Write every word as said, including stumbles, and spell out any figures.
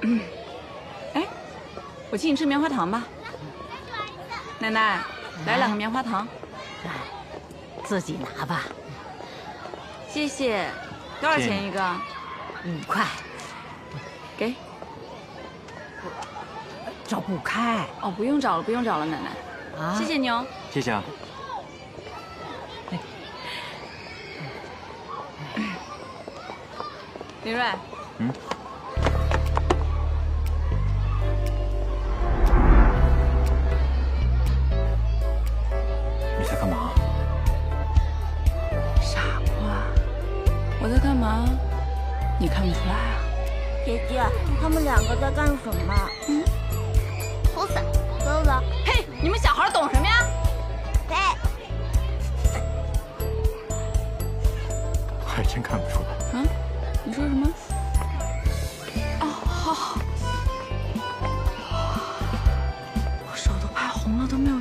嗯，哎，我请你吃棉花糖吧。奶奶，来两个棉花糖。 来，自己拿吧。 谢谢。多少钱一个？ 五块。 给。 找不开。 哦，不用找了，不用找了，奶奶。啊，谢谢你哦。 谢谢啊。 林瑞。 嗯。 你在干嘛？ 傻瓜，我在干嘛？你看不出来啊？ 姐姐，他们两个在干什么？嗯， 偷伞。 走走。 嘿，你们小孩懂什么呀？ 嘿， 还真看不出来。 啊？你说什么？哦，好好。我手都拍红了，都没有